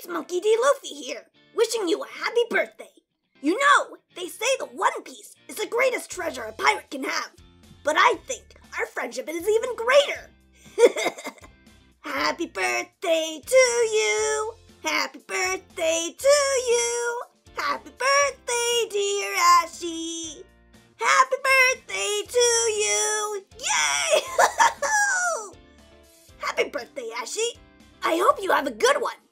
It's Monkey D. Luffy here, wishing you a happy birthday. You know, they say the One Piece is the greatest treasure a pirate can have, but I think our friendship is even greater. Happy birthday to you! Happy birthday to you! Happy birthday, dear Ashie! Happy birthday to you! Yay! Happy birthday, Ashie! I hope you have a good one!